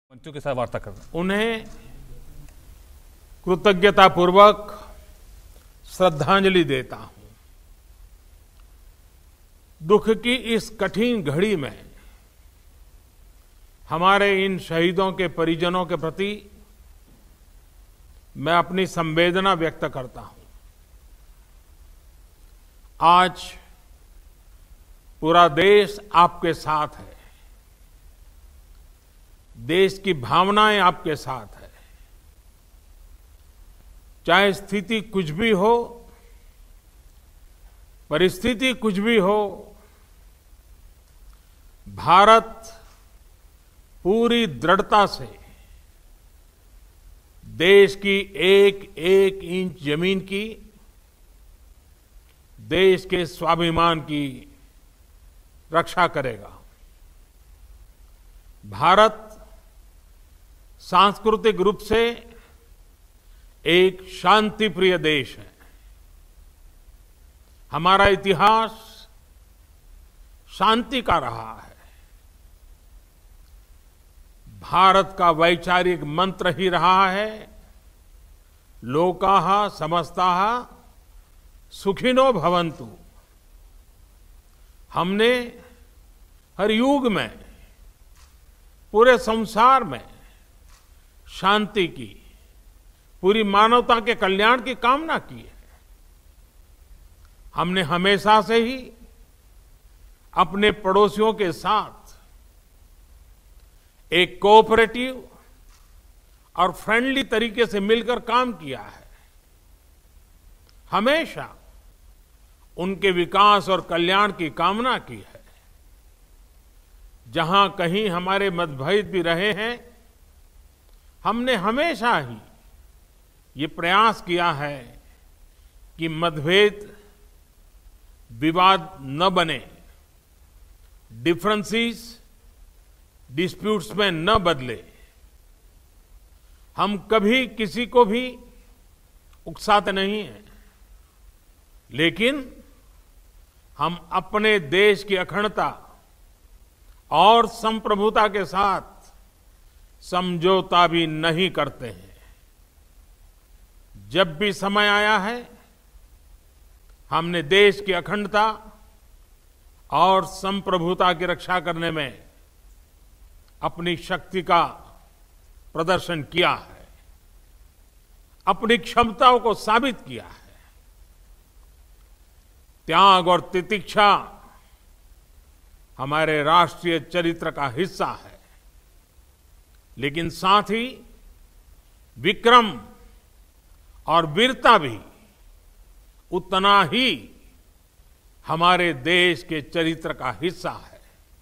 मंत्रियों के साथ वार्ता कर रहे हैं। उन्हें कृतज्ञतापूर्वक श्रद्धांजलि देता हूं। दुख की इस कठिन घड़ी में हमारे इन शहीदों के परिजनों के प्रति मैं अपनी संवेदना व्यक्त करता हूं। आज पूरा देश आपके साथ है, देश की भावनाएं आपके साथ है। चाहे स्थिति कुछ भी हो, परिस्थिति कुछ भी हो, भारत पूरी दृढ़ता से देश की एक एक इंच जमीन की, देश के स्वाभिमान की रक्षा करेगा। भारत सांस्कृतिक रूप से एक शांति प्रिय देश है। हमारा इतिहास शांति का रहा है। भारत का वैचारिक मंत्र ही रहा है, लोकाः समस्ताः सुखिनो भवन्तु। हमने हर युग में, पूरे संसार में शांति की, पूरी मानवता के कल्याण की कामना की है। हमने हमेशा से ही अपने पड़ोसियों के साथ एक कोऑपरेटिव और फ्रेंडली तरीके से मिलकर काम किया है। हमेशा उनके विकास और कल्याण की कामना की है। जहां कहीं हमारे मतभेद भी रहे हैं, हमने हमेशा ही ये प्रयास किया है कि मतभेद विवाद न बने, डिफरेंसेस डिस्प्यूट्स में न बदले। हम कभी किसी को भी उकसाते नहीं हैं, लेकिन हम अपने देश की अखंडता और संप्रभुता के साथ समझौता भी नहीं करते हैं। जब भी समय आया है, हमने देश की अखंडता और संप्रभुता की रक्षा करने में अपनी शक्ति का प्रदर्शन किया है, अपनी क्षमताओं को साबित किया है। त्याग और तितिक्षा हमारे राष्ट्रीय चरित्र का हिस्सा है, लेकिन साथ ही विक्रम और वीरता भी उतना ही हमारे देश के चरित्र का हिस्सा है।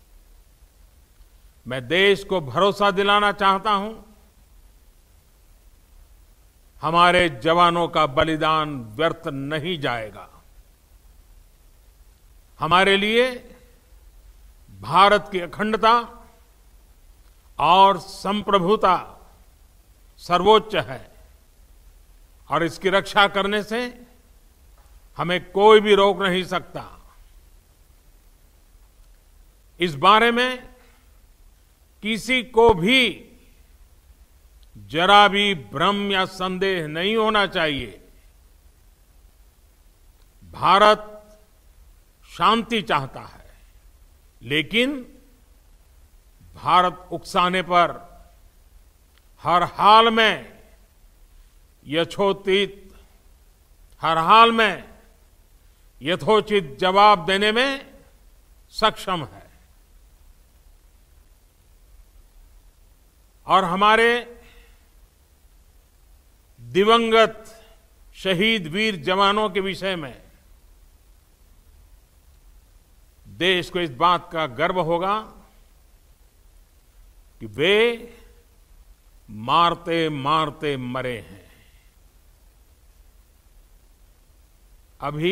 मैं देश को भरोसा दिलाना चाहता हूं, हमारे जवानों का बलिदान व्यर्थ नहीं जाएगा। हमारे लिए भारत की अखंडता और संप्रभुता सर्वोच्च है, और इसकी रक्षा करने से हमें कोई भी रोक नहीं सकता। इस बारे में किसी को भी जरा भी भ्रम या संदेह नहीं होना चाहिए। भारत शांति चाहता है, लेकिन भारत उकसाने पर हर हाल में हर हाल में यथोचित जवाब देने में सक्षम है। और हमारे दिवंगत शहीद वीर जवानों के विषय में देश को इस बात का गर्व होगा कि वे मारते मारते मरे हैं। अभी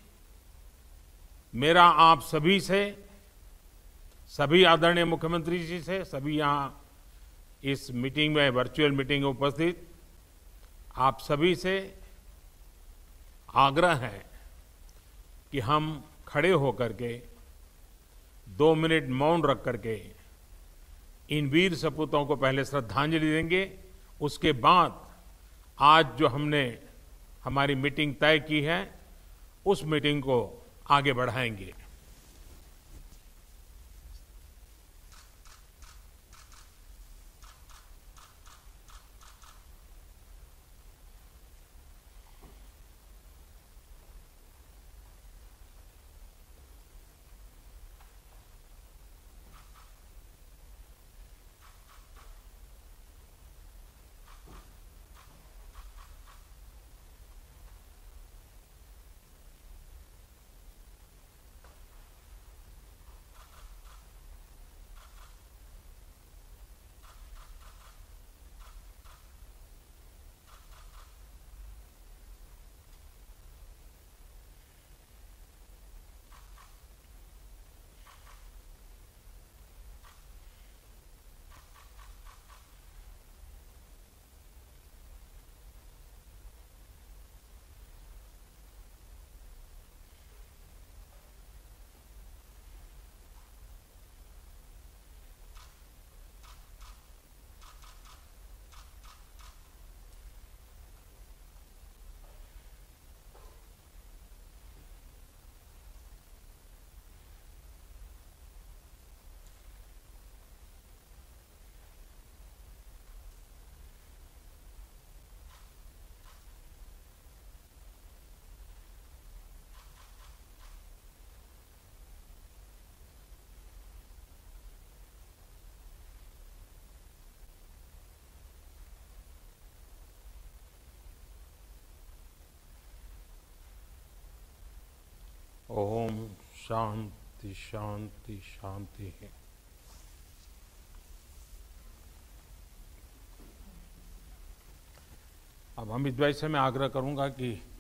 मेरा आप सभी से, सभी आदरणीय मुख्यमंत्री जी से, सभी यहां इस मीटिंग में, वर्चुअल मीटिंग में उपस्थित आप सभी से आग्रह है कि हम खड़े होकर के 2 मिनट मौन रख करके इन वीर सपूतों को पहले श्रद्धांजलि देंगे, उसके बाद आज जो हमने हमारी मीटिंग तय की है उस मीटिंग को आगे बढ़ाएंगे। ओम शांति शांति शांति है। अब अमित भाई से मैं आग्रह करूंगा कि